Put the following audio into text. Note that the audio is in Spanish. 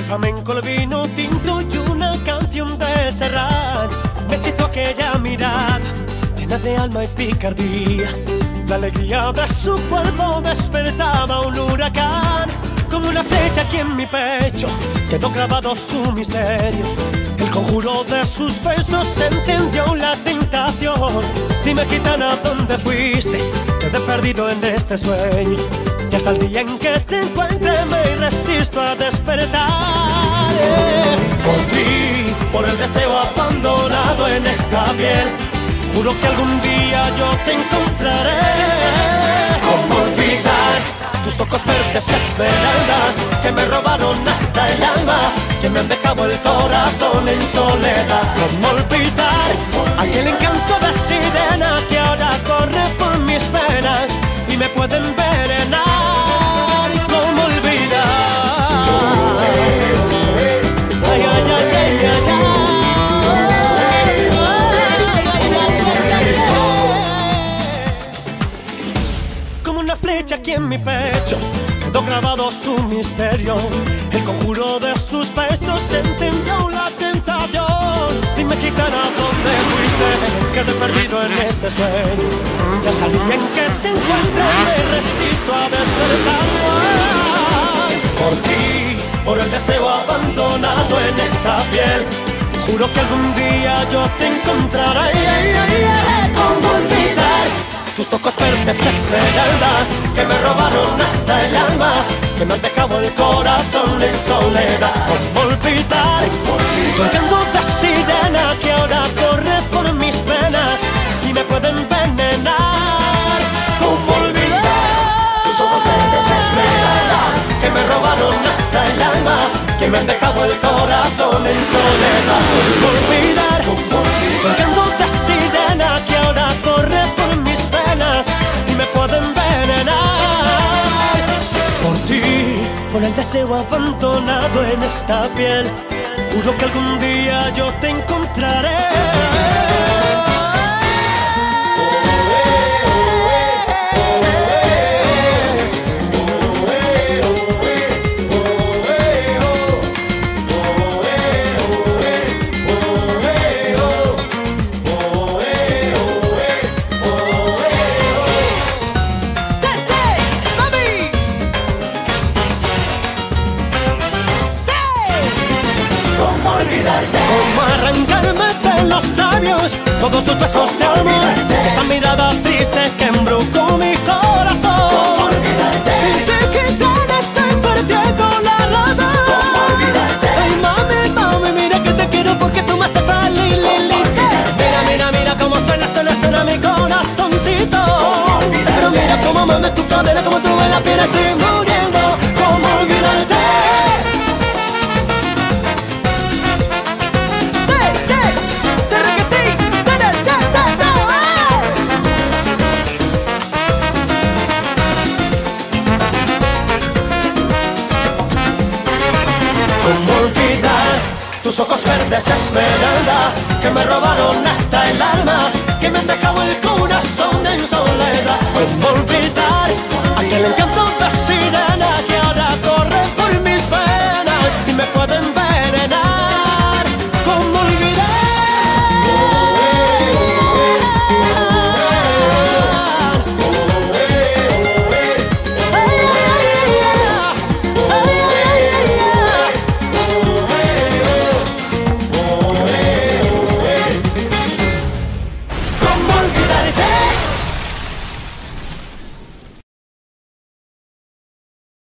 flamenco, el vino tinto y una canción de Serrat. Me hechizó aquella mirada llena de alma y picardía. La alegría de su cuerpo despertaba un huracán. Como una flecha aquí en mi pecho quedó grabado su misterio. El conjuro de sus besos encendió la tentación. Dime, gitana, ¿dónde fuiste? Quedé perdido en este sueño. Y hasta el día en que te encuentre me resisto a despertar. Por ti, por el deseo abandonado en esta piel, juro que algún día yo te encontraré. ¿Cómo olvidar tus ojos verdes esmeralda que me robaron hasta el alma, que me han dejado el corazón en soledad? ¿Cómo olvidar aquel encanto de sirena que ahora corre por mis venas y me puede envenenar? ¿Cómo olvidar? Ay, ay, ay, ay, ay, ay. Como una flecha aquí en mi pecho quedó grabado su misterio. El conjuro de sus besos encendió la tentación. Dime, gitana, ¿dónde fuiste? Quedé perdido en este sueño. Y hasta el día en que te encuentre me resisto a despertar. Por ti, por el deseo abandonado en esta piel, juro que algún día yo te encontraré. ¿Cómo olvidar tus ojos verdes esmeralda que me robaron hasta el alma, que me han dejado el corazón en soledad? ¿Cómo olvidar tu encanto de sirena que ahora corre por mis venas y me puede envenenar? ¿Cómo olvidar tus ojos verdes esmeralda que me robaron hasta el alma, que me han dejado el corazón en soledad? ¿Cómo olvidar tu encanto de sirena que ahora corre por mis venas y me puede envenenar? Por ti, por el deseo abandonado en esta piel, juro que algún día yo te encontraré. ¿Cómo arrancarme de los labios todos tus besos de amor? Esa mirada triste que embrujó mi corazón. ¿Cómo olvidarte? Sin ti, gitana, estoy perdiendo la razón. ¿Cómo olvidarte? Ay, mami, mami, mira que te quiero porque tú me haces feliz. Mira, mira, mira cómo suena mi corazoncito. ¿Cómo olvidarte? Pero mira cómo mames tu cadera, como tú en la piel estoy muriendo. ¿Cómo olvidarte? ¿Cómo olvidar tus ojos verdes esmeralda que me robaron hasta el alma, que me han dejado